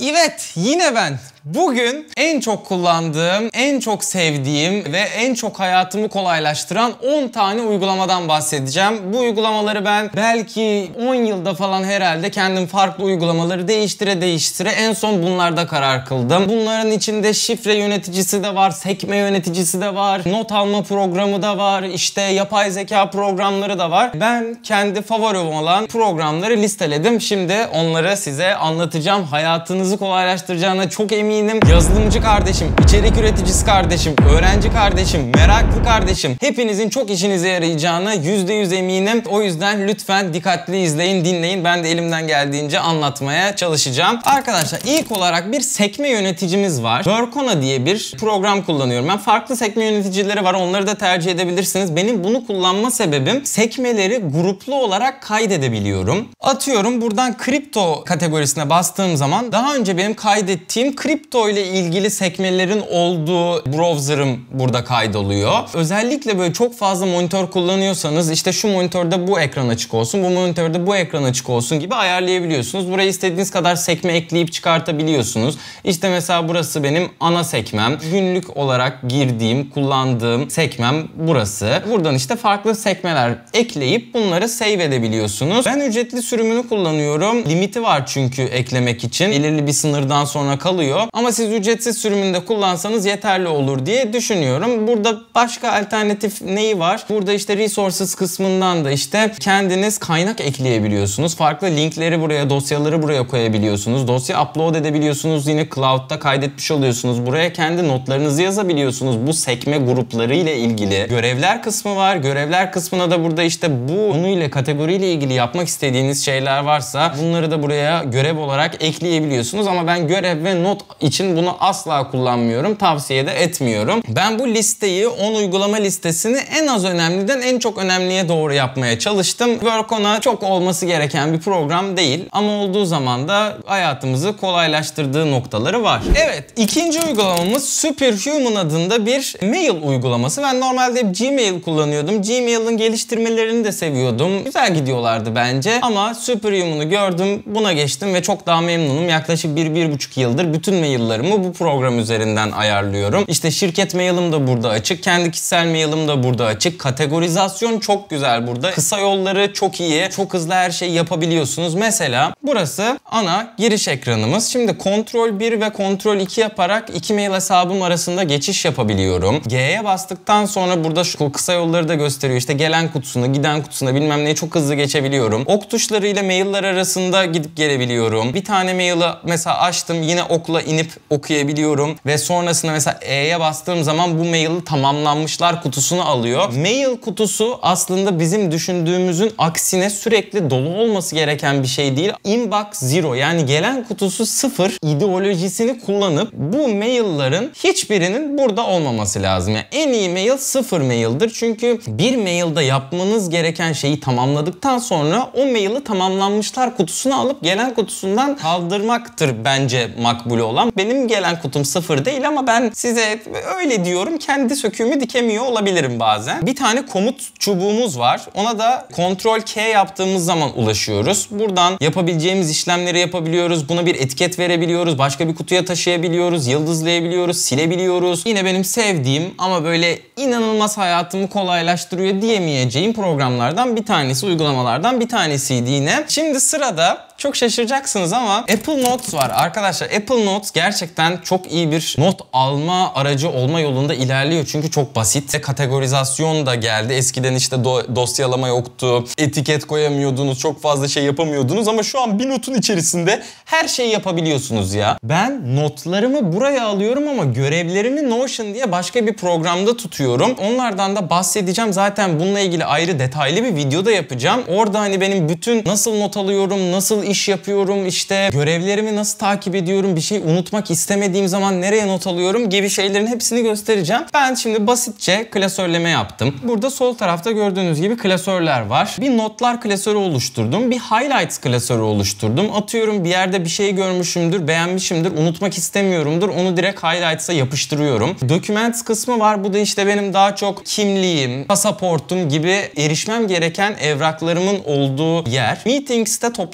Evet, yine ben. Bugün en çok kullandığım, en çok sevdiğim ve en çok hayatımı kolaylaştıran 10 tane uygulamadan bahsedeceğim. Bu uygulamaları ben belki 10 yılda falan herhalde kendim farklı uygulamaları değiştire en son bunlarda karar kıldım. Bunların içinde şifre yöneticisi de var, sekme yöneticisi de var, not alma programı da var, işte yapay zeka programları da var. Ben kendi favorim olan programları listeledim. Şimdi onları size anlatacağım. Hayatınızı kolaylaştıracağına çok eminim. Yazılımcı kardeşim, içerik üreticisi kardeşim, öğrenci kardeşim, meraklı kardeşim, hepinizin çok işinize yarayacağına %100 eminim. O yüzden lütfen dikkatli izleyin, dinleyin. Ben de elimden geldiğince anlatmaya çalışacağım. Arkadaşlar ilk olarak bir sekme yöneticimiz var. Workona diye bir program kullanıyorum. Ben farklı sekme yöneticileri var. Onları da tercih edebilirsiniz. Benim bunu kullanma sebebim sekmeleri gruplu olarak kaydedebiliyorum. Atıyorum buradan kripto kategorisine bastığım zaman daha önce benim kaydettiğim kripto ile ilgili sekmelerin olduğu browser'ım burada kaydoluyor. Özellikle böyle çok fazla monitör kullanıyorsanız işte şu monitörde bu ekran açık olsun, bu monitörde bu ekran açık olsun gibi ayarlayabiliyorsunuz. Buraya istediğiniz kadar sekme ekleyip çıkartabiliyorsunuz. İşte mesela burası benim ana sekmem. Günlük olarak girdiğim, kullandığım sekmem burası. Buradan işte farklı sekmeler ekleyip bunları save edebiliyorsunuz. Ben ücretli sürümünü kullanıyorum. Limiti var çünkü eklemek için. Belirli bir sınırdan sonra kalıyor. Ama siz ücretsiz sürümünde kullansanız yeterli olur diye düşünüyorum. Burada başka alternatif neyi var? Burada işte resources kısmından da işte kendiniz kaynak ekleyebiliyorsunuz. Farklı linkleri buraya, dosyaları buraya koyabiliyorsunuz. Dosya upload edebiliyorsunuz. Yine cloud'da kaydetmiş oluyorsunuz. Buraya kendi notlarınızı yazabiliyorsunuz. Bu sekme grupları ile ilgili. Görevler kısmı var. Görevler kısmına da burada işte bu konuyla, kategoriyle ilgili yapmak istediğiniz şeyler varsa bunları da buraya görev olarak ekleyebiliyorsunuz. Ama ben görev ve not için bunu asla kullanmıyorum. Tavsiye de etmiyorum. Ben bu listeyi, 10 uygulama listesini en az önemliden en çok önemliye doğru yapmaya çalıştım. Workona çok olması gereken bir program değil. Ama olduğu zaman da hayatımızı kolaylaştırdığı noktaları var. Evet, ikinci uygulamamız Superhuman adında bir mail uygulaması. Ben normalde hep Gmail kullanıyordum. Gmail'ın geliştirmelerini de seviyordum. Güzel gidiyorlardı bence. Ama Superhuman'ı gördüm, buna geçtim ve çok daha memnunum. Yaklaşık 1-1,5 yıldır bütün maillerimi bu program üzerinden ayarlıyorum. İşte şirket mailim de burada açık. Kendi kişisel mailim de burada açık. Kategorizasyon çok güzel burada. Kısa yolları çok iyi. Çok hızlı her şeyi yapabiliyorsunuz. Mesela burası ana giriş ekranımız. Şimdi Ctrl 1 ve Ctrl 2 yaparak iki mail hesabım arasında geçiş yapabiliyorum. G'ye bastıktan sonra burada şu kısa yolları da gösteriyor. İşte gelen kutusuna, giden kutusuna bilmem neyi çok hızlı geçebiliyorum. Ok tuşlarıyla mailler arasında gidip gelebiliyorum. Bir tane maili mesela açtım. Yine okla inip okuyabiliyorum ve sonrasında mesela E'ye bastığım zaman bu maili tamamlanmışlar kutusunu alıyor. Mail kutusu aslında bizim düşündüğümüzün aksine sürekli dolu olması gereken bir şey değil. Inbox zero, yani gelen kutusu sıfır ideolojisini kullanıp bu maillerin hiçbirinin burada olmaması lazım. Yani en iyi mail sıfır maildir. Çünkü bir mailde yapmanız gereken şeyi tamamladıktan sonra o maili tamamlanmışlar kutusunu alıp gelen kutusundan kaldırmaktır bence makbul olan. Benim gelen kutum sıfır değil ama ben size öyle diyorum. Kendi söküğümü dikemiyor olabilirim bazen. Bir tane komut çubuğumuz var. Ona da Ctrl K yaptığımız zaman ulaşıyoruz. Buradan yapabileceğimiz işlemleri yapabiliyoruz. Buna bir etiket verebiliyoruz. Başka bir kutuya taşıyabiliyoruz. Yıldızlayabiliyoruz. Silebiliyoruz. Yine benim sevdiğim ama böyle inanılmaz hayatımı kolaylaştırıyor diyemeyeceğim programlardan bir tanesi, uygulamalardan bir tanesiydi yine. Şimdi sırada çok şaşıracaksınız ama Apple Notes var. Arkadaşlar Apple Notes gerçekten çok iyi bir not alma aracı olma yolunda ilerliyor. Çünkü çok basit. Kategorizasyon da geldi. Eskiden işte dosyalama yoktu. Etiket koyamıyordunuz. Çok fazla şey yapamıyordunuz ama şu an bir notun içerisinde her şeyi yapabiliyorsunuz ya. Ben notlarımı buraya alıyorum ama görevlerimi Notion diye başka bir programda tutuyorum. Onlardan da bahsedeceğim. Zaten bununla ilgili ayrı detaylı bir video da yapacağım. Orada hani benim bütün nasıl not alıyorum, nasıl iş yapıyorum, işte görevlerimi nasıl takip ediyorum, bir şey unutmak istemediğim zaman nereye not alıyorum gibi şeylerin hepsini göstereceğim. Ben şimdi basitçe klasörleme yaptım. Burada sol tarafta gördüğünüz gibi klasörler var. Bir notlar klasörü oluşturdum. Bir highlights klasörü oluşturdum. Atıyorum bir yerde bir şey görmüşümdür, beğenmişimdir, unutmak istemiyorumdur. Onu direkt highlights'a yapıştırıyorum. Documents kısmı var. Bu da işte benim daha çok kimliğim, pasaportum gibi erişmem gereken evraklarımın olduğu yer. Meetings'te toplantı notları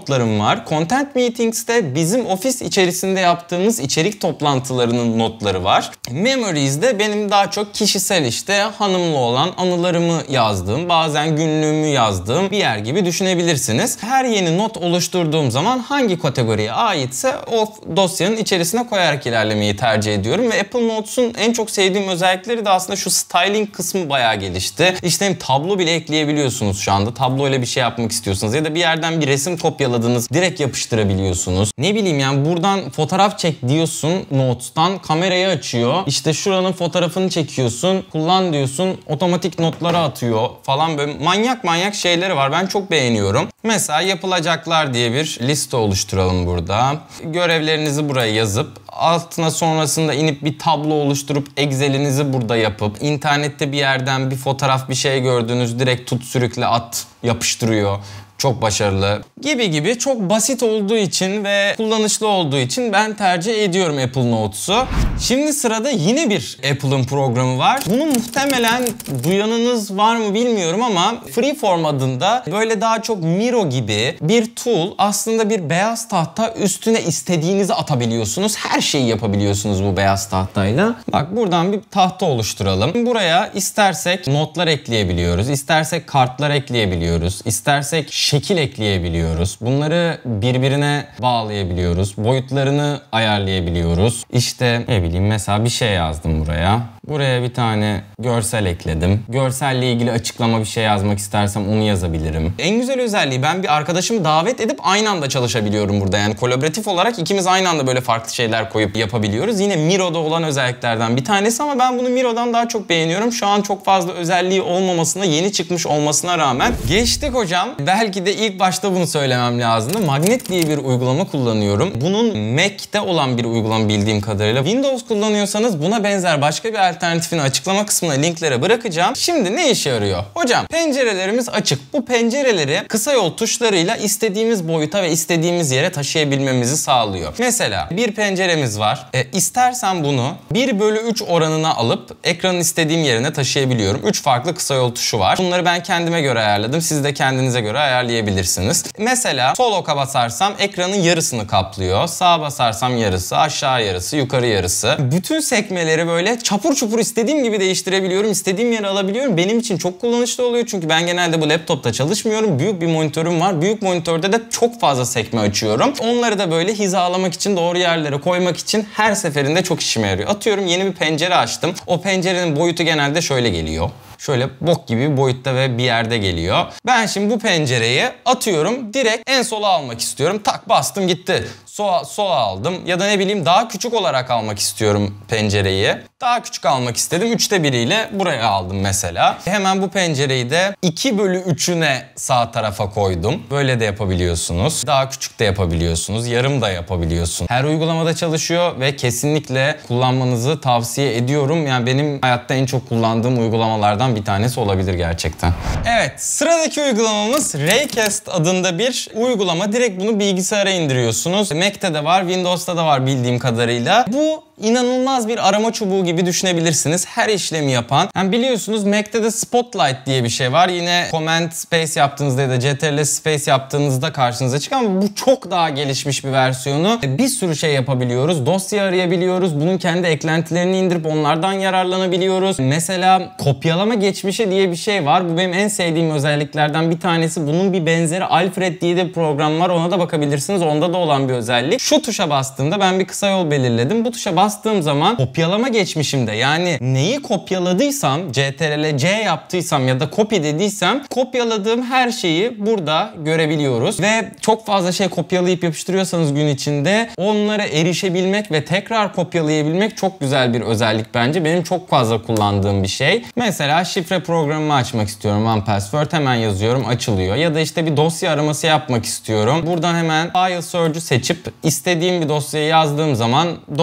notlarım var. Content Meetings'te bizim ofis içerisinde yaptığımız içerik toplantılarının notları var. Memories'de benim daha çok kişisel işte hanımla olan anılarımı yazdığım, bazen günlüğümü yazdığım bir yer gibi düşünebilirsiniz. Her yeni not oluşturduğum zaman hangi kategoriye aitse o dosyanın içerisine koyarak ilerlemeyi tercih ediyorum ve Apple Notes'un en çok sevdiğim özellikleri de aslında şu styling kısmı bayağı gelişti. İşte tablo bile ekleyebiliyorsunuz şu anda. Tabloyla bir şey yapmak istiyorsanız ya da bir yerden bir resim kopyaladınız, direkt yapıştırabiliyorsunuz. Ne bileyim yani buradan fotoğraf çek diyorsun Notes'tan, kamerayı açıyor. İşte şuranın fotoğrafını çekiyorsun, kullan diyorsun, otomatik notlara atıyor falan, böyle manyak şeyleri var. Ben çok beğeniyorum. Mesela yapılacaklar diye bir liste oluşturalım burada. Görevlerinizi buraya yazıp altına sonrasında inip bir tablo oluşturup Excel'inizi burada yapıp internette bir yerden bir fotoğraf bir şey gördünüz, direkt tut sürükle at yapıştırıyor. Çok başarılı gibi çok basit olduğu için ve kullanışlı olduğu için ben tercih ediyorum Apple Notes'u. Şimdi sırada yine bir Apple'ın programı var. Bunu muhtemelen duyanınız var mı bilmiyorum ama Freeform adında böyle daha çok Miro gibi bir tool, aslında bir beyaz tahta, üstüne istediğinizi atabiliyorsunuz. Her şeyi yapabiliyorsunuz bu beyaz tahtayla. Bak buradan bir tahta oluşturalım. Buraya istersek notlar ekleyebiliyoruz, istersek kartlar ekleyebiliyoruz, istersek şekil ekleyebiliyoruz. Bunları birbirine bağlayabiliyoruz. Boyutlarını ayarlayabiliyoruz. İşte ne bileyim mesela bir şey yazdım buraya. Buraya bir tane görsel ekledim. Görselle ilgili açıklama bir şey yazmak istersem onu yazabilirim. En güzel özelliği, ben bir arkadaşımı davet edip aynı anda çalışabiliyorum burada. Yani kolaboratif olarak ikimiz aynı anda böyle farklı şeyler koyup yapabiliyoruz. Yine Miro'da olan özelliklerden bir tanesi ama ben bunu Miro'dan daha çok beğeniyorum. Şu an çok fazla özelliği olmamasına, yeni çıkmış olmasına rağmen. Geçtik hocam. Belki de ilk başta bunu söylemem lazımdı. Magnet diye bir uygulama kullanıyorum. Bunun Mac'te olan bir uygulama bildiğim kadarıyla. Windows kullanıyorsanız buna benzer başka bir alternatifini açıklama kısmına linklere bırakacağım. Şimdi ne işe yarıyor? Hocam pencerelerimiz açık. Bu pencereleri kısa yol tuşlarıyla istediğimiz boyuta ve istediğimiz yere taşıyabilmemizi sağlıyor. Mesela bir penceremiz var. İstersen bunu 1/3 oranına alıp ekranın istediğim yerine taşıyabiliyorum. 3 farklı kısa yol tuşu var. Bunları ben kendime göre ayarladım. Siz de kendinize göre ayarlayabilirsiniz. Mesela sol oka basarsam ekranın yarısını kaplıyor. Sağa basarsam yarısı, aşağı yarısı, yukarı yarısı. Bütün sekmeleri böyle çapur çupur istediğim gibi değiştirebiliyorum. İstediğim yere alabiliyorum. Benim için çok kullanışlı oluyor. Çünkü ben genelde bu laptopta çalışmıyorum. Büyük bir monitörüm var. Büyük monitörde de çok fazla sekme açıyorum. Onları da böyle hizalamak için, doğru yerlere koymak için her seferinde çok işime yarıyor. Atıyorum yeni bir pencere açtım. O pencerenin boyutu genelde şöyle geliyor. Şöyle bok gibi bir boyutta ve bir yerde geliyor. Ben şimdi bu pencereyi atıyorum. Direkt en sola almak istiyorum. Tak bastım gitti. Sola aldım. Ya da ne bileyim daha küçük olarak almak istiyorum pencereyi. Daha küçük almak istedim. 1/3'üyle buraya aldım mesela. Hemen bu pencereyi de 2/3'üne sağ tarafa koydum. Böyle de yapabiliyorsunuz. Daha küçük de yapabiliyorsunuz. Yarım da yapabiliyorsunuz. Her uygulamada çalışıyor ve kesinlikle kullanmanızı tavsiye ediyorum. Yani benim hayatta en çok kullandığım uygulamalardan bir tanesi olabilir gerçekten. Evet, sıradaki uygulamamız Raycast adında bir uygulama. Direkt bunu bilgisayara indiriyorsunuz. Mac'te de var, Windows'ta da var bildiğim kadarıyla. Bu inanılmaz bir arama çubuğu gibi düşünebilirsiniz. Her işlemi yapan. Yani biliyorsunuz Mac'te de Spotlight diye bir şey var. Yine Command Space yaptığınızda ya da Ctrl Space yaptığınızda karşınıza çıkan, ama bu çok daha gelişmiş bir versiyonu. Bir sürü şey yapabiliyoruz. Dosya arayabiliyoruz. Bunun kendi eklentilerini indirip onlardan yararlanabiliyoruz. Mesela kopyalama geçmişi diye bir şey var. Bu benim en sevdiğim özelliklerden bir tanesi. Bunun bir benzeri Alfred diye de bir program var. Ona da bakabilirsiniz. Onda da olan bir özellik. Şu tuşa bastığımda ben bir kısa yol belirledim. Bu tuşa bastığım zaman kopyalama geçmişimde, yani neyi kopyaladıysam, Ctrl+C yaptıysam ya da copy dediysem, kopyaladığım her şeyi burada görebiliyoruz. Ve çok fazla şey kopyalayıp yapıştırıyorsanız gün içinde onlara erişebilmek ve tekrar kopyalayabilmek çok güzel bir özellik bence. Benim çok fazla kullandığım bir şey. Mesela şifre programımı açmak istiyorum. OnePassword hemen yazıyorum, açılıyor. Ya da işte bir dosya araması yapmak istiyorum. Buradan hemen File Search'ü seçip istediğim bir dosyayı yazdığım zaman dosyaya ulaşıyorum.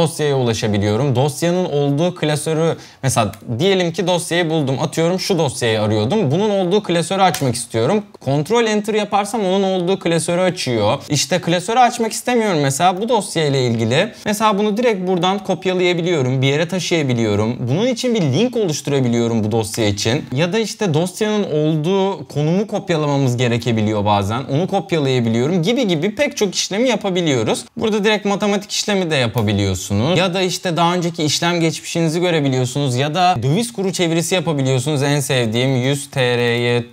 ulaşabiliyorum. Dosyanın olduğu klasörü, mesela diyelim ki dosyayı buldum. Atıyorum şu dosyayı arıyordum. Bunun olduğu klasörü açmak istiyorum. Ctrl Enter yaparsam onun olduğu klasörü açıyor. İşte klasörü açmak istemiyorum mesela bu dosyayla ilgili. Mesela bunu direkt buradan kopyalayabiliyorum. Bir yere taşıyabiliyorum. Bunun için bir link oluşturabiliyorum bu dosya için. Ya da işte dosyanın olduğu konumu kopyalamamız gerekebiliyor bazen. Onu kopyalayabiliyorum gibi pek çok işlemi yapabiliyoruz. Burada direkt matematik işlemi de yapabiliyorsunuz. Ya da işte daha önceki işlem geçmişinizi görebiliyorsunuz. Ya da döviz kuru çevirisi yapabiliyorsunuz. En sevdiğim 100 TL'ye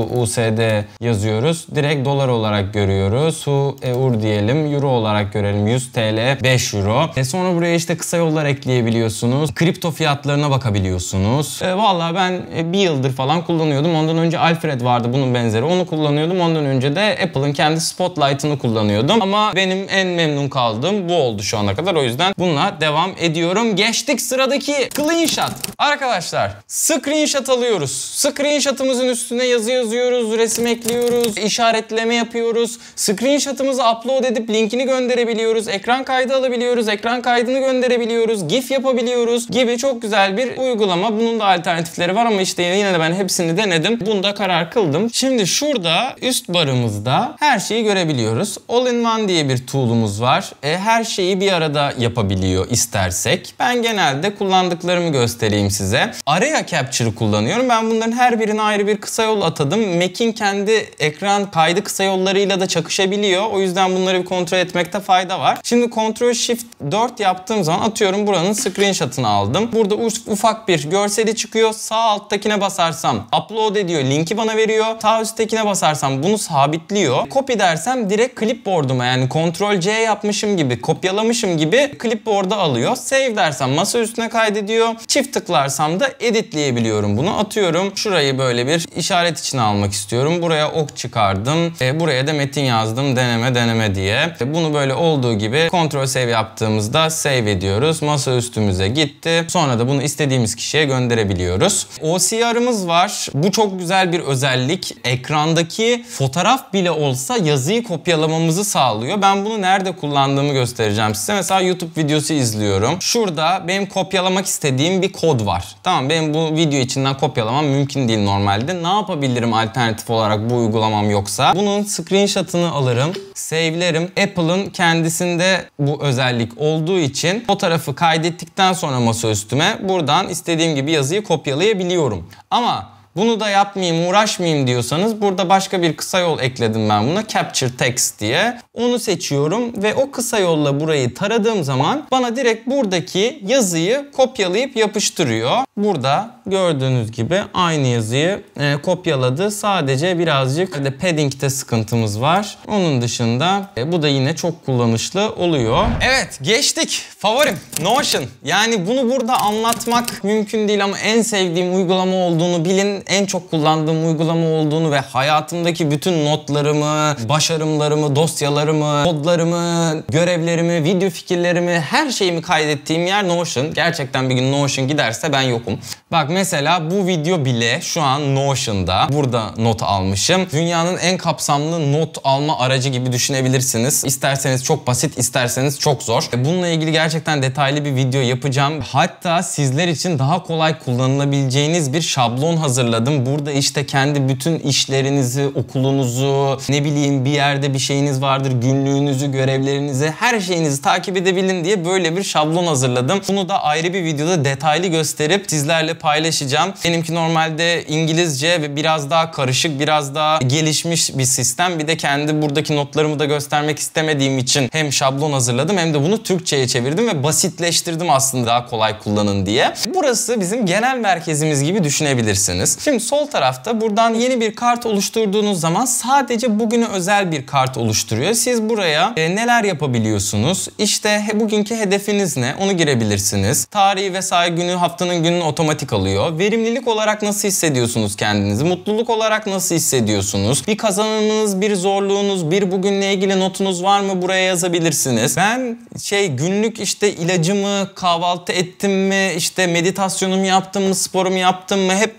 USD yazıyoruz. Direkt dolar olarak görüyoruz. EUR diyelim. Euro olarak görelim. 100 TL 5 euro. Sonra buraya işte kısa yollar ekleyebiliyorsunuz. Kripto fiyatlarına bakabiliyorsunuz. Vallahi ben bir yıldır falan kullanıyordum. Ondan önce Alfred vardı bunun benzeri. Onu kullanıyordum. Ondan önce de Apple'ın kendi Spotlight'ını kullanıyordum. Ama benim en memnun kaldığım bu oldu şu ana kadar. O yüzden bununla devam ediyorum. Geçtik sıradaki Screenshot. Arkadaşlar Screenshot alıyoruz. Screenshot'ımızın üstüne yazı yazıyoruz, resim ekliyoruz, işaretleme yapıyoruz. Screenshot'ımızı upload edip linkini gönderebiliyoruz. Ekran kaydı alabiliyoruz, ekran kaydını gönderebiliyoruz. GIF yapabiliyoruz gibi çok güzel bir uygulama. Bunun da alternatifleri var ama işte yine de ben hepsini denedim. Bunda karar kıldım. Şimdi şurada üst barımızda her şeyi görebiliyoruz. All-in-One diye bir tool'umuz var. Her şeyi bir arada yapabiliyor istersek. Ben genelde kullandıklarımı göstereyim size. Area Capture'ı kullanıyorum. Ben bunların her birine ayrı bir kısa yol atadım. Mac'in kendi ekran kaydı kısa yollarıyla da çakışabiliyor. O yüzden bunları bir kontrol etmekte fayda var. Şimdi Ctrl Shift 4 yaptığım zaman atıyorum buranın screenshot'ını aldım. Burada ufak bir görseli çıkıyor. Sağ alttakine basarsam upload ediyor. Linki bana veriyor. Sağ üsttekine basarsam bunu sabitliyor. Copy dersem direkt clipboard'uma yani Ctrl C yapmışım gibi, kopyalamışım gibi clipboard'a alıyor. Save dersem masa üstüne kaydediyor. Çift tıklarsam da editleyebiliyorum bunu. Atıyorum şurayı böyle bir işaret içine almak istiyorum. Buraya ok çıkardım. Buraya da metin yazdım. Deneme diye. Bunu böyle olduğu gibi Ctrl Save yaptığımızda save ediyoruz. Masa üstümüze gitti. Sonra da bunu istediğimiz kişiye gönderebiliyoruz. OCR'ımız var. Bu çok güzel bir özellik. Ekrandaki fotoğraf bile olsa yazıyı kopyalamamızı sağlıyor. Ben bunu nerede kullandığımı göstereceğim size. Mesela YouTube videosu izliyorum. Şurada benim kopyalamak istediğim bir kod var. Tamam, benim bu video içinden kopyalamam mümkün değil normalde. Ne yapabilirim alternatif olarak bu uygulamam yoksa? Bunun screenshot'ını alırım, save'lerim. Apple'ın kendisinde bu özellik olduğu için fotoğrafı kaydettikten sonra masa üstüme buradan istediğim gibi yazıyı kopyalayabiliyorum. Ama bunu da yapmayayım, uğraşmayayım diyorsanız burada başka bir kısa yol ekledim ben buna. Capture Text diye. Onu seçiyorum ve o kısa yolla burayı taradığım zaman bana direkt buradaki yazıyı kopyalayıp yapıştırıyor. Burada gördüğünüz gibi aynı yazıyı kopyaladı. Sadece birazcık padding'te sıkıntımız var. Onun dışında bu da yine çok kullanışlı oluyor. Evet, geçtik. Favorim Notion. Yani bunu burada anlatmak mümkün değil ama en sevdiğim uygulama olduğunu bilin. En çok kullandığım uygulama olduğunu ve hayatımdaki bütün notlarımı, başarımlarımı, dosyalarımı, kodlarımı, görevlerimi, video fikirlerimi, her şeyimi kaydettiğim yer Notion. Gerçekten bir gün Notion giderse ben yokum. Bak mesela bu video bile şu an Notion'da. Burada not almışım. Dünyanın en kapsamlı not alma aracı gibi düşünebilirsiniz. İsterseniz çok basit, isterseniz çok zor. Bununla ilgili gerçekten detaylı bir video yapacağım. Hatta sizler için daha kolay kullanılabileceğiniz bir şablon hazırladım. Burada işte kendi bütün işlerinizi, okulunuzu, ne bileyim bir yerde bir şeyiniz vardır, günlüğünüzü, görevlerinizi, her şeyinizi takip edebilin diye böyle bir şablon hazırladım. Bunu da ayrı bir videoda detaylı gösterip sizlerle paylaşacağım. Benimki normalde İngilizce ve biraz daha karışık, biraz daha gelişmiş bir sistem. Bir de kendi buradaki notlarımı da göstermek istemediğim için hem şablon hazırladım hem de bunu Türkçe'ye çevirdim ve basitleştirdim aslında daha kolay kullanın diye. Burası bizim genel merkezimiz gibi düşünebilirsiniz. Şimdi sol tarafta buradan yeni bir kart oluşturduğunuz zaman sadece bugüne özel bir kart oluşturuyor. Siz buraya neler yapabiliyorsunuz? İşte bugünkü hedefiniz ne? Onu girebilirsiniz. Tarihi vesaire günü, haftanın gününü otomatik alıyor. Verimlilik olarak nasıl hissediyorsunuz kendinizi? Mutluluk olarak nasıl hissediyorsunuz? Bir kazanımınız, bir zorluğunuz, bir bugünle ilgili notunuz var mı? Buraya yazabilirsiniz. Ben günlük işte ilacımı, kahvaltı ettim mi, işte meditasyonumu yaptım mı, sporumu yaptım mı hep buradan takip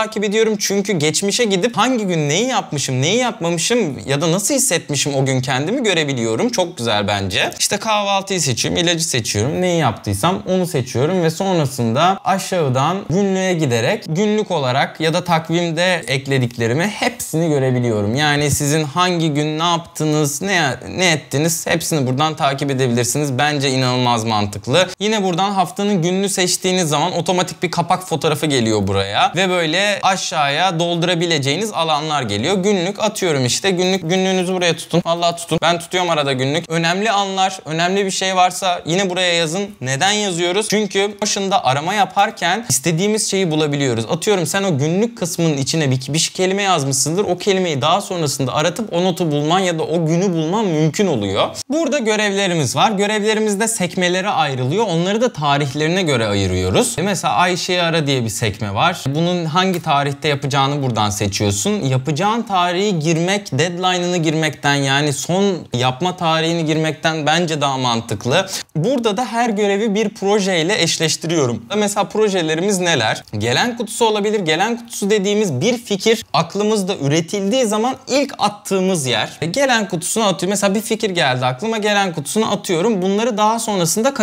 takip ediyorum. Çünkü geçmişe gidip hangi gün neyi yapmışım, neyi yapmamışım ya da nasıl hissetmişim o gün kendimi görebiliyorum. Çok güzel bence. İşte kahvaltıyı seçiyorum, ilacı seçiyorum. Neyi yaptıysam onu seçiyorum ve sonrasında aşağıdan günlüğe giderek günlük olarak ya da takvimde eklediklerimi hepsini görebiliyorum. Yani sizin hangi gün ne yaptınız, ne ettiniz hepsini buradan takip edebilirsiniz. Bence inanılmaz mantıklı. Yine buradan haftanın gününü seçtiğiniz zaman otomatik bir kapak fotoğrafı geliyor buraya ve böyle aşağıya doldurabileceğiniz alanlar geliyor. Günlük atıyorum işte. Günlüğünüzü buraya tutun. Vallahi tutun. Ben tutuyorum arada günlük. Önemli anlar, önemli bir şey varsa yine buraya yazın. Neden yazıyoruz? Çünkü başında arama yaparken istediğimiz şeyi bulabiliyoruz. Atıyorum sen o günlük kısmının içine bir kelime yazmışsındır. O kelimeyi daha sonrasında aratıp o notu bulman ya da o günü bulman mümkün oluyor. Burada görevlerimiz var. Görevlerimiz de sekmelere ayrılıyor. Onları da tarihlerine göre ayırıyoruz. Mesela Ayşe'yi ara diye bir sekme var. Bunun hangi tarihte yapacağını buradan seçiyorsun. Yapacağın tarihi girmek, deadline'ını girmekten yani son yapma tarihini girmekten bence daha mantıklı. Burada da her görevi bir projeyle eşleştiriyorum. Mesela projelerimiz neler? Gelen kutusu olabilir. Gelen kutusu dediğimiz bir fikir aklımızda üretildiği zaman ilk attığımız yer. Gelen kutusuna atıyorum. Mesela bir fikir geldi aklıma. Gelen kutusuna atıyorum. Bunları daha sonrasında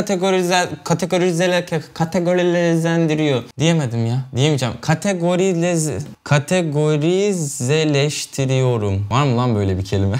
kategorilendiriyor. Diyemedim ya. Diyemeyeceğim. Kategorizeleştiriyorum. Var mı lan böyle bir kelime?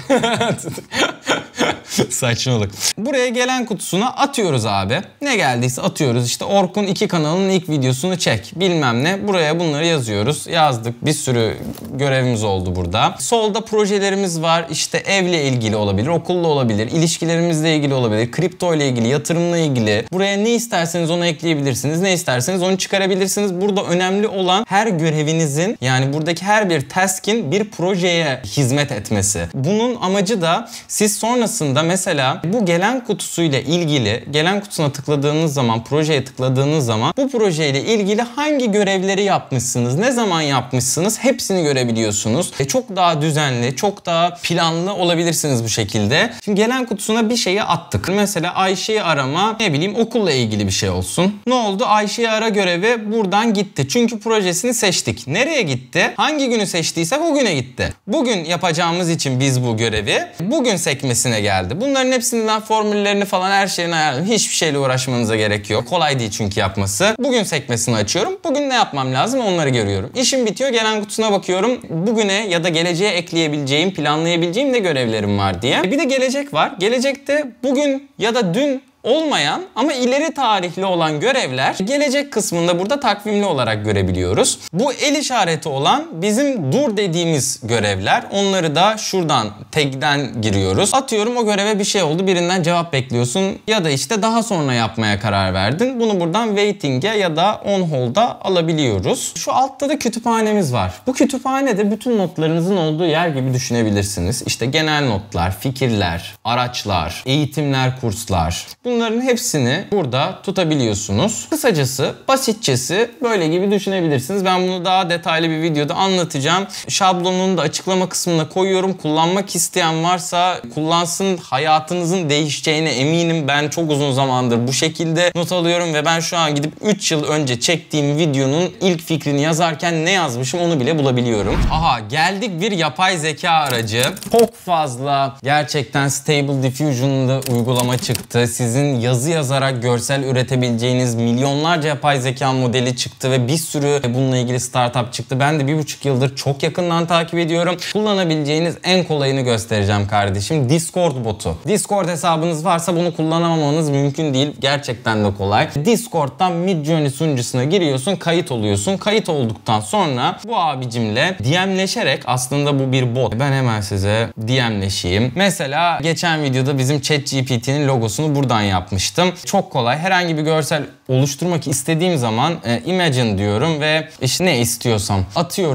Saçmalık. Buraya gelen kutusuna atıyoruz abi. Ne geldiyse atıyoruz. İşte Orkun 2 kanalının ilk videosunu çek. Bilmem ne. Buraya bunları yazıyoruz. Yazdık. Bir sürü görevimiz oldu burada. Solda projelerimiz var. İşte evle ilgili olabilir, okulla olabilir, ilişkilerimizle ilgili olabilir, kripto ile ilgili, yatırımla ilgili. Buraya ne isterseniz onu ekleyebilirsiniz. Ne isterseniz onu çıkarabilirsiniz. Burada önemli olan her görevinizin yani buradaki her bir task'in bir projeye hizmet etmesi. Bunun amacı da siz sonrasında mesela bu gelen kutusuyla ilgili gelen kutusuna tıkladığınız zaman, projeye tıkladığınız zaman bu projeyle ilgili hangi görevleri yapmışsınız, ne zaman yapmışsınız hepsini görebiliyorsunuz. Çok daha düzenli, çok daha planlı olabilirsiniz bu şekilde. Şimdi gelen kutusuna bir şeyi attık. Mesela Ayşe'yi arama, ne bileyim okulla ilgili bir şey olsun. Ne oldu? Ayşe'yi ara görevi buradan gitti. Çünkü projesini seçtik. Nereye gitti? Hangi günü seçtiysek o güne gitti. Bugün yapacağımız için biz bu görevi bugün sekmesine geldi. Bunların hepsinden formüllerini falan her şeyini ayarladım. Hiçbir şeyle uğraşmanıza gerek yok. Kolay değil çünkü yapması. Bugün sekmesini açıyorum. Bugün ne yapmam lazım onları görüyorum. İşim bitiyor. Gelen kutusuna bakıyorum. Bugüne ya da geleceğe ekleyebileceğim, planlayabileceğim ne görevlerim var diye. Bir de gelecek var. Gelecekte bugün ya da dün olmayan ama ileri tarihli olan görevler gelecek kısmında burada takvimli olarak görebiliyoruz. Bu el işareti olan bizim dur dediğimiz görevler. Onları da şuradan tag'den giriyoruz. Atıyorum o göreve bir şey oldu. Birinden cevap bekliyorsun ya da işte daha sonra yapmaya karar verdin. Bunu buradan waiting'e ya da on hold'a alabiliyoruz. Şu altta da kütüphanemiz var. Bu kütüphanede bütün notlarınızın olduğu yer gibi düşünebilirsiniz. İşte genel notlar, fikirler, araçlar, eğitimler, kurslar. Bunların hepsini burada tutabiliyorsunuz. Kısacası, basitçesi böyle gibi düşünebilirsiniz. Ben bunu daha detaylı bir videoda anlatacağım. Şablonunu da açıklama kısmına koyuyorum. Kullanmak isteyen varsa kullansın. Hayatınızın değişeceğine eminim. Ben çok uzun zamandır bu şekilde not alıyorum ve ben şu an gidip 3 yıl önce çektiğim videonun ilk fikrini yazarken ne yazmışım onu bile bulabiliyorum. Aha, geldik bir yapay zeka aracı. Çok fazla gerçekten Stable Diffusion'da uygulama çıktı. Sizin yazı yazarak görsel üretebileceğiniz milyonlarca yapay zeka modeli çıktı ve bir sürü bununla ilgili startup çıktı. Ben de 1,5 yıldır çok yakından takip ediyorum. Kullanabileceğiniz en kolayını göstereceğim kardeşim. Discord botu. Discord hesabınız varsa bunu kullanamamanız mümkün değil. Gerçekten de kolay. Discord'dan Midjourney sunucusuna giriyorsun, kayıt oluyorsun. Kayıt olduktan sonra bu abicimle DM'leşerek, aslında bu bir bot. Ben hemen size DM'leşeyim. Mesela geçen videoda bizim ChatGPT'nin logosunu buradan yapmıştım. Çok kolay. Herhangi bir görsel oluşturmak istediğim zaman imagine diyorum ve işte ne istiyorsam atıyorum.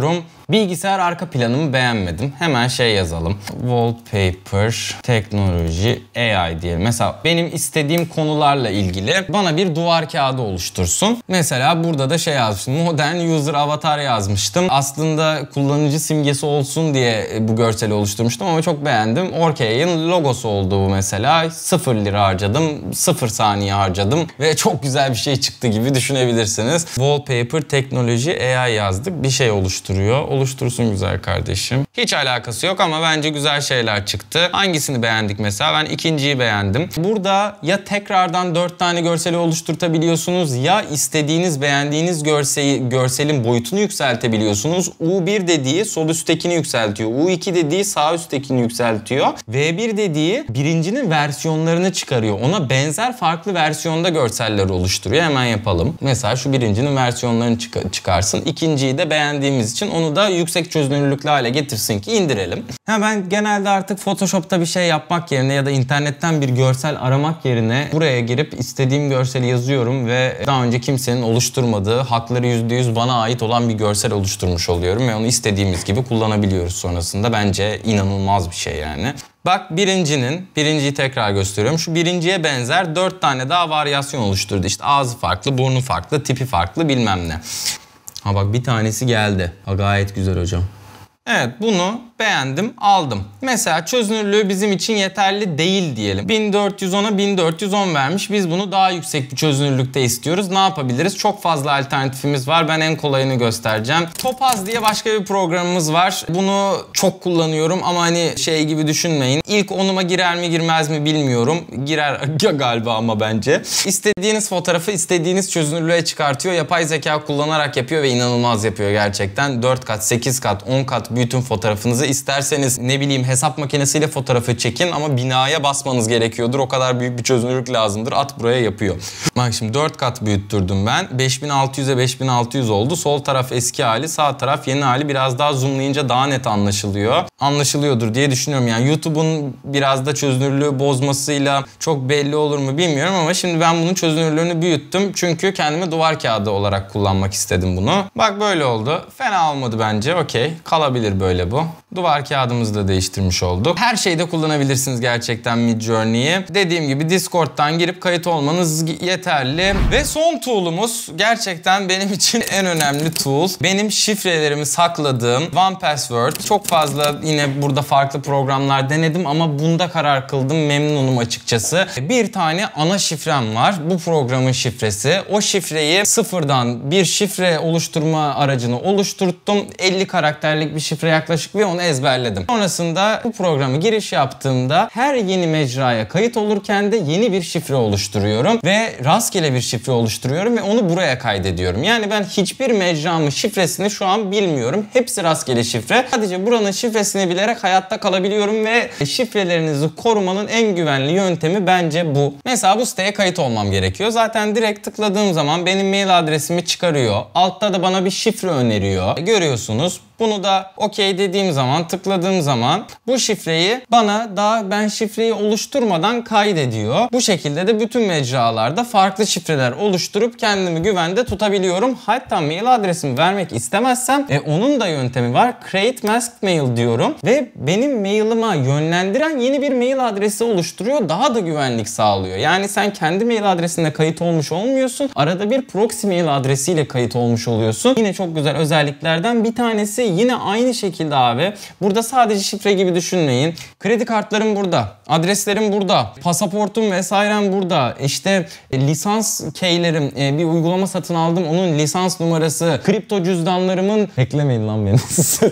Bilgisayar arka planımı beğenmedim. Hemen şey yazalım. Wallpaper, teknoloji, AI diyelim. Mesela benim istediğim konularla ilgili bana bir duvar kağıdı oluştursun. Mesela burada da şey yazmıştım. Modern User Avatar yazmıştım. Aslında kullanıcı simgesi olsun diye bu görseli oluşturmuştum ama çok beğendim. Orkay'ın logosu oldu bu mesela. 0 lira harcadım. 0 saniye harcadım. Ve çok güzel bir şey çıktı gibi düşünebilirsiniz. Wallpaper, teknoloji, AI yazdık. Bir şey oluşturuyor. Oluştursun güzel kardeşim. Hiç alakası yok ama bence güzel şeyler çıktı. Hangisini beğendik mesela? Ben ikinciyi beğendim. Burada ya tekrardan 4 tane görseli oluşturtabiliyorsunuz ya istediğiniz, beğendiğiniz görselin boyutunu yükseltebiliyorsunuz. U1 dediği sol üsttekini yükseltiyor. U2 dediği sağ üsttekini yükseltiyor. V1 dediği birincinin versiyonlarını çıkarıyor. Ona benzer farklı versiyonda görseller oluşturuyor. Hemen yapalım. Mesela şu birincinin versiyonlarını çıkarsın. İkinciyi de beğendiğimiz için onu da yüksek çözünürlüklü hale getirsin ki indirelim. Ben genelde artık Photoshop'ta bir şey yapmak yerine ya da internetten bir görsel aramak yerine buraya girip istediğim görseli yazıyorum ve daha önce kimsenin oluşturmadığı, hakları %100 bana ait olan bir görsel oluşturmuş oluyorum ve onu istediğimiz gibi kullanabiliyoruz sonrasında. Bence inanılmaz bir şey yani. Bak birinciyi tekrar gösteriyorum. Şu birinciye benzer 4 tane daha varyasyon oluşturdu. İşte ağzı farklı, burnu farklı, tipi farklı bilmem ne. Ha bak bir tanesi geldi. Ha gayet güzel hocam. Evet bunu beğendim, aldım. Mesela çözünürlüğü bizim için yeterli değil diyelim. 1410'a 1410 vermiş. Biz bunu daha yüksek bir çözünürlükte istiyoruz. Ne yapabiliriz? Çok fazla alternatifimiz var. Ben en kolayını göstereceğim. Topaz diye başka bir programımız var. Bunu çok kullanıyorum ama hani şey gibi düşünmeyin. İlk 10'uma girer mi girmez mi bilmiyorum. Girer galiba ama bence. İstediğiniz fotoğrafı istediğiniz çözünürlüğe çıkartıyor. Yapay zeka kullanarak yapıyor ve inanılmaz yapıyor gerçekten. 4 kat, 8 kat, 10 kat büyütün fotoğrafınızı. İsterseniz ne bileyim hesap makinesiyle fotoğrafı çekin ama binaya basmanız gerekiyordur. O kadar büyük bir çözünürlük lazımdır. At buraya yapıyor. Bak şimdi 4 kat büyüttürdüm ben. 5600'e 5600 oldu. Sol taraf eski hali, sağ taraf yeni hali. Biraz daha zoomlayınca daha net anlaşılıyor. Anlaşılıyordur diye düşünüyorum. Yani YouTube'un biraz da çözünürlüğü bozmasıyla çok belli olur mu bilmiyorum ama şimdi ben bunun çözünürlüğünü büyüttüm. Çünkü kendime duvar kağıdı olarak kullanmak istedim bunu. Bak böyle oldu. Fena olmadı bence. Okey. Kalabilir böyle bu. Duvar kağıdımızı da değiştirmiş olduk. Her şeyde kullanabilirsiniz gerçekten Midjourney'i. Dediğim gibi Discord'dan girip kayıt olmanız yeterli. Ve son tool'umuz gerçekten benim için en önemli tool. Benim şifrelerimi sakladığım OnePassword. Çok fazla yine burada farklı programlar denedim ama bunda karar kıldım. Memnunum açıkçası. Bir tane ana şifrem var. Bu programın şifresi. O şifreyi sıfırdan bir şifre oluşturma aracını oluşturttum. 50 karakterlik bir şifre yaklaşık ve onu ezberledim. Sonrasında bu programı giriş yaptığımda her yeni mecraya kayıt olurken de yeni bir şifre oluşturuyorum ve rastgele bir şifre oluşturuyorum ve onu buraya kaydediyorum. Yani ben hiçbir mecramın şifresini şu an bilmiyorum. Hepsi rastgele şifre. Sadece buranın şifresini bilerek hayatta kalabiliyorum ve şifrelerinizi korumanın en güvenli yöntemi bence bu. Mesela bu siteye kayıt olmam gerekiyor. Zaten direkt tıkladığım zaman benim mail adresimi çıkarıyor. Altta da bana bir şifre öneriyor. Görüyorsunuz. Bunu da okey dediğim zaman, tıkladığım zaman bu şifreyi bana daha ben şifreyi oluşturmadan kaydediyor. Bu şekilde de bütün mecralarda farklı şifreler oluşturup kendimi güvende tutabiliyorum. Hatta mail adresimi vermek istemezsem onun da yöntemi var. Create Masked Mail diyorum ve benim mailime yönlendiren yeni bir mail adresi oluşturuyor. Daha da güvenlik sağlıyor. Yani sen kendi mail adresine kayıt olmuş olmuyorsun. Arada bir proxy mail adresiyle kayıt olmuş oluyorsun. Yine çok güzel özelliklerden bir tanesi. Yine aynı şekilde abi. Burada sadece şifre gibi düşünmeyin. Kredi kartlarım burada. Adreslerim burada. Pasaportum vesairem burada. İşte lisans keylerim. Bir uygulama satın aldım. Onun lisans numarası. Kripto cüzdanlarımın... Beklemeyin lan beni.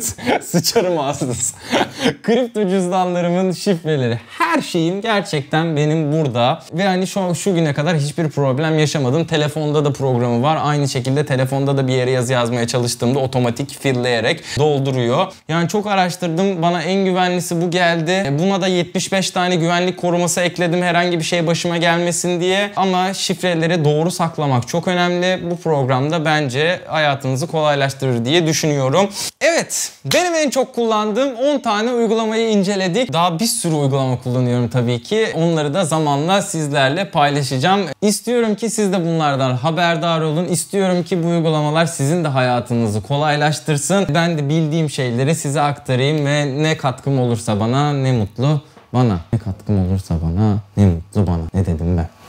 Sıçarım ağzınız. Kripto cüzdanlarımın şifreleri. Her şeyim gerçekten benim burada. Ve hani şu güne kadar hiçbir problem yaşamadım. Telefonda da programı var. Aynı şekilde telefonda da bir yere yazı yazmaya çalıştığımda otomatik fillleyerek dolduruyor. Yani çok araştırdım. Bana en güvenlisi bu geldi. Buna da 75 tane güvenlik koruması ekledim herhangi bir şey başıma gelmesin diye. Ama şifreleri doğru saklamak çok önemli. Bu programda bence hayatınızı kolaylaştırır diye düşünüyorum. Evet, benim en çok kullandığım 10 tane uygulamayı inceledik. Daha bir sürü uygulama kullanıyorum tabii ki. Onları da zamanla sizlerle paylaşacağım. İstiyorum ki siz de bunlardan haberdar olun. İstiyorum ki bu uygulamalar sizin de hayatınızı kolaylaştırsın. Ben ben de bildiğim şeyleri size aktarayım ve ne katkım olursa bana ne mutlu bana. Ne katkım olursa bana ne mutlu bana. Ne dedim ben?